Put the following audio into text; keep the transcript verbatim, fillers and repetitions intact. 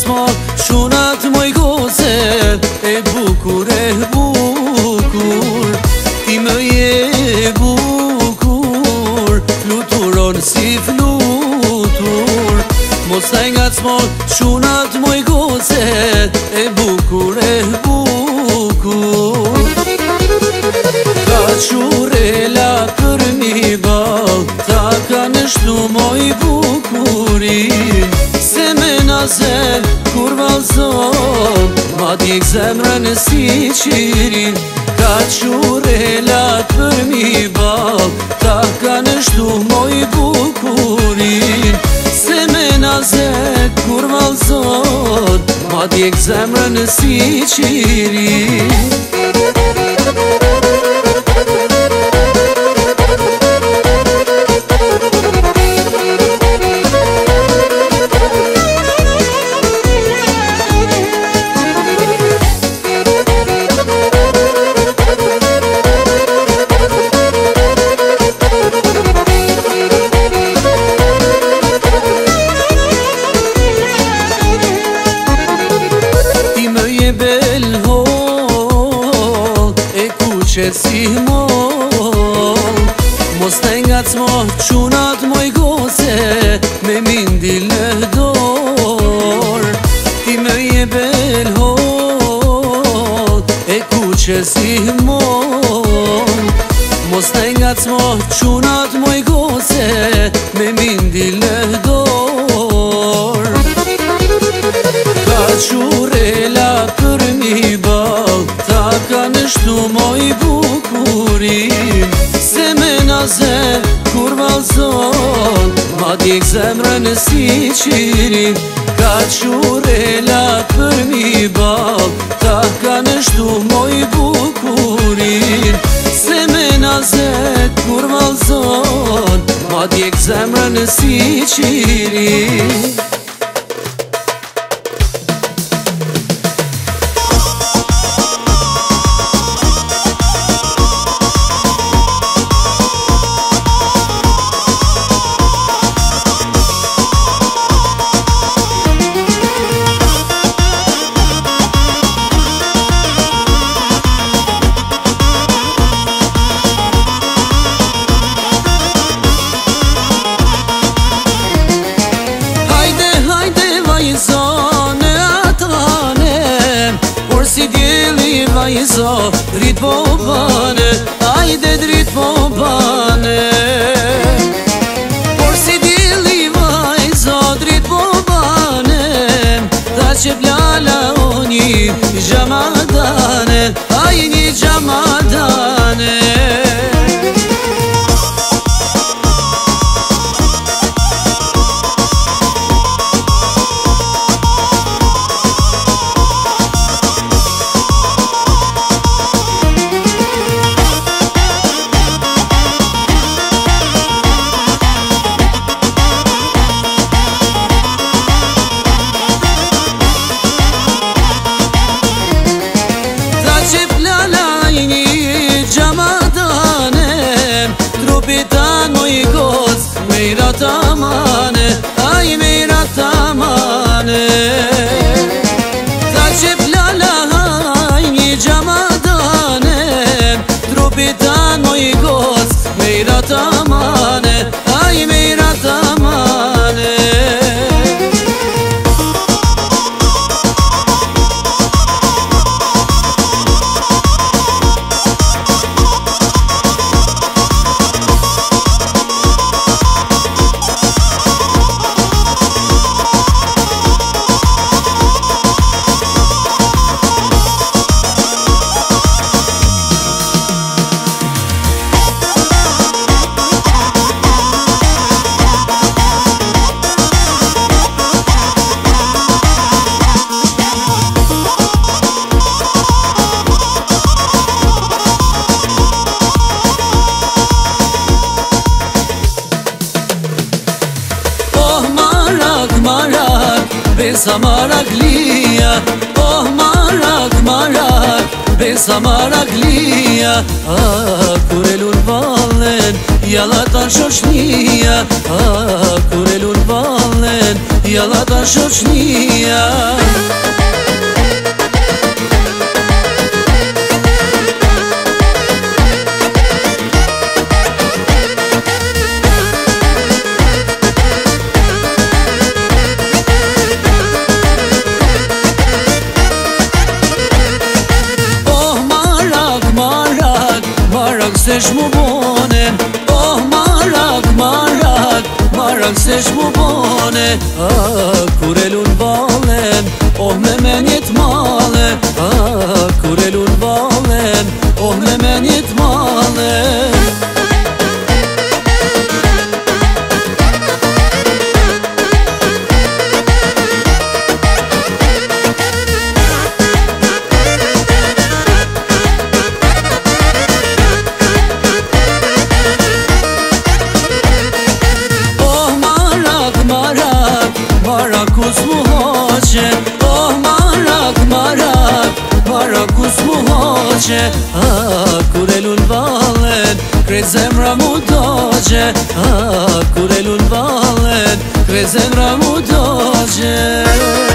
s'ma shunat moj goce, e bukur e bukur, ti më je bukur, fluturon si flutur. Mos taj nga s'ma shunat moj goce, e bukur e bukur. Ka qurela për mi bal, ta ka nështu moj bukurin. Se me naze kur valzon, ma t'jek zemrën si qirin. Ka qurela për mi bal, ta ka nështu moj bukurin. Se me naze kur valzon, ma t'jek zemrën si qirin. Që si mol, mos të ngacmo qunat moj goce, me mindil në dor. Ti më je bel hol, e ku që si mol, mos të ngacmo qunat moj goce, me mindil në dor. Ka qurela për mi bal, ta ka nështu moj bukurin. Se me naze kur valzon, ma t'jek zemrën si qirin. Ka qurela për mi bal, ta ka nështu moj bukurin. Se me naze kur valzon, ma t'jek zemrën si qirin. Vajzo, drit po bane, ajde drit po bane. Por si dili vajzo, drit po bane, ta që plala o një gjamadane, aj një gjamadane. Mejra tamane, aj mejra tamane. Ta që plala aj një gjamadane, trupitan moj goc. Mejra tamane, aj mejra tamane. Besa marak lia, oh marak marak, besa marak lia. Ah, kur e lur vallen, jalla ta shoqnia. Ah, kur e lun ballen, jalla ta shoqnia. Se shmu bone, oh marak, marak, marak se shmu bone. Ah, kur e lun ballen, oh me menjet male. Ah, kur e lun ballen, oh me menjet male. Marakus mu hoqe, oh marak, marak, marakus mu hoqe. Ah, kur e lun ballen, krejt zemra mu doqe. Ah, kur e lun ballen, krejt zemra mu doqe.